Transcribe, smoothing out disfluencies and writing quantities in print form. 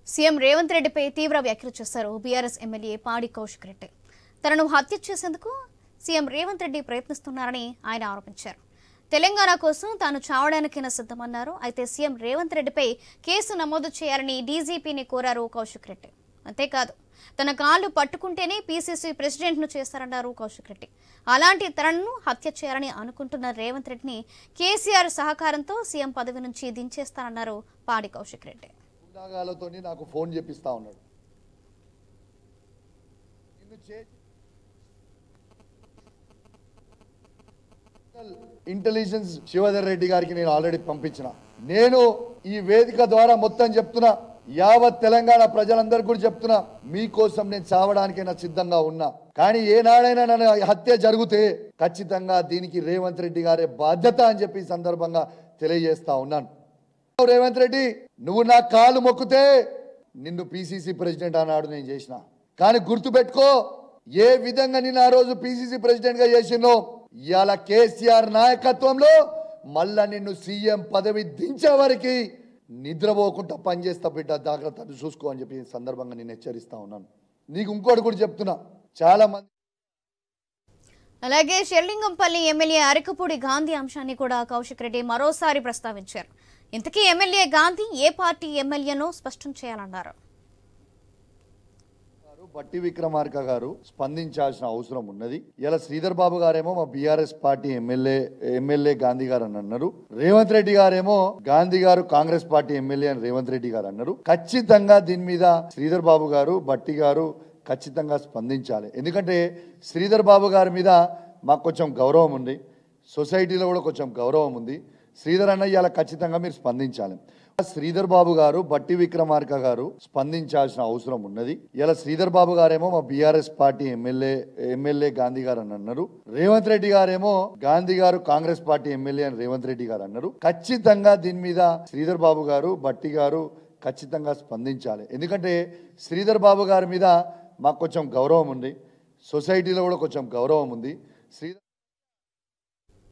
CM Revanth రెడ్డిపై తీవ్ర వ్యాఖ్యలు చేశారు బీఆర్ఎస్ ఎమ్మెల్యే పాడి కౌశిక్ రెడ్డి. తనను హత్య చేసేందుకు సీఎం రేవంత్ రెడ్డి ప్రయత్నిస్తున్నారని ఆయన ఆరోపించారు. తెలంగాణ కోసం తాను చావడానికైనా సిద్ధమన్నారు. అయితే సీఎం రేవంత్ రెడ్డిపై కేసు నమోదు చేయాలని డీజీపీని కోరారు కౌశిక్ రెడ్డి. అంతేకాదు తన కాళ్లు పట్టుకుంటేనే పీసీసీ ప్రెసిడెంట్ను చేస్తారన్నారు కౌశిక్ రెడ్డి. అలాంటి తనను హత్య చేయాలని అనుకుంటున్న రేవంత్ రెడ్డిని కేసీఆర్ సహకారంతో సీఎం పదవి నుంచి దించేస్తారన్నారు పాడి కౌశిక్ రెడ్డి. నాకు ఫోన్ చేపిస్తా ఉన్నాడు. ఇంటెలిజెన్స్ శివధర్ రెడ్డి గారికి నేను ఆల్రెడీ పంపించిన. నేను ఈ వేదిక ద్వారా మొత్తం చెప్తున్నా, యావత్ తెలంగాణ ప్రజలందరూ కూడా చెప్తున్నా, మీకోసం నేను చావడానికైనా సిద్ధంగా ఉన్నా. కానీ ఏనాడైనా నన్ను హత్య జరిగితే ఖచ్చితంగా దీనికి రేవంత్ రెడ్డి గారే బాధ్యత అని చెప్పి ఈ సందర్భంగా తెలియజేస్తా ఉన్నాను. రేవంత్ రెడ్డి, నువ్వు నా కాలు మొక్కితే నిన్ను పిసిసి ప్రెసిడెంట్ అన్నాడు నేను చేసిన. కానీ గుర్తుపెట్టుకో, ఏ విధంగా నిన్ను ఆ రోజు పిసిసి ప్రెసిడెంట్ గా చేసినో ఇవాళ కేసీఆర్ నాయకత్వంలో మళ్ళా నిన్ను సీఎం పదవి దించే వరకు నిద్రపోకుండా పనిచేస్తా బిడ్డ, జాగ్రత్త చూసుకో అని చెప్పి సందర్భంగా నేను హెచ్చరిస్తా ఉన్నాను. నీకు ఇంకోటి కూడా చెప్తున్నా, చాలా మంది అలాగే షెర్లింగంపల్లి ఎమ్మెల్యే అరకపూడి గాంధీ అంశాన్ని కూడా కౌశిక్ రెడ్డి మరోసారి ప్రస్తావించారు. ఇంతకీ ఎమ్మెల్యే గాంధీ ఏ పార్టీ ఎమ్మెల్యేనో స్పష్టం చేయాలన్నారు. బట్టి విక్రమార్క గారు స్పందించాల్సిన అవసరం ఉన్నది. ఇలా శ్రీధర్ బాబు గారేమో మా బీఆర్ఎస్ పార్టీ ఎమ్మెల్యే గాంధీ గారు అని అన్నారు. రేవంత్ రెడ్డి గారేమో గాంధీ గారు కాంగ్రెస్ పార్టీ ఎమ్మెల్యే అని రేవంత్ రెడ్డి గారు అన్నారు. ఖచ్చితంగా దీని మీద శ్రీధర్ బాబు గారు, బట్టి గారు ఖచ్చితంగా స్పందించాలి. ఎందుకంటే శ్రీధర్ బాబు గారి మీద మాకు కొంచెం గౌరవం ఉంది, సొసైటీలో కూడా కొంచెం గౌరవం ఉంది. శ్రీధర్ అన్న ఇవాళ ఖచ్చితంగా మీరు స్పందించాలి. శ్రీధర్ బాబు గారు, బట్టి విక్రమార్క గారు స్పందించాల్సిన అవసరం ఉన్నది. ఇలా శ్రీధర్ బాబు గారేమో మా బీఆర్ఎస్ పార్టీ ఎమ్మెల్యే గాంధీ గారు అని అన్నారు. రేవంత్ రెడ్డి గారేమో గాంధీ గారు కాంగ్రెస్ పార్టీ ఎమ్మెల్యే అని రేవంత్ రెడ్డి గారు అన్నారు. ఖచ్చితంగా దీని మీద శ్రీధర్ బాబు గారు, బట్టి గారు ఖచ్చితంగా స్పందించాలి. ఎందుకంటే శ్రీధర్ బాబు గారి మీద మాకు కొంచెం గౌరవం ఉంది, సొసైటీలో కూడా కొంచెం గౌరవం ఉంది. శ్రీధర్